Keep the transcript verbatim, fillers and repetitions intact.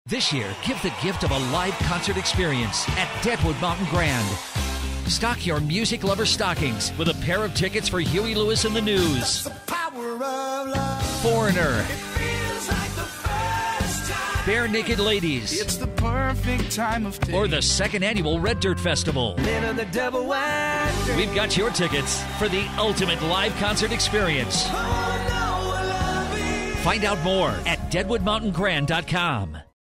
This year, give the gift of a live concert experience at Deadwood Mountain Grand. Stock your music lover stockings with a pair of tickets for Huey Lewis and the News, The power of love. Foreigner, It feels like the first time. Bare Naked Ladies, It's the perfect time of day. or the second annual Red Dirt Festival. Living the devil wide dream. We've got your tickets for the ultimate live concert experience. Oh, no, I love it. Find out more at deadwood mountain grand dot com.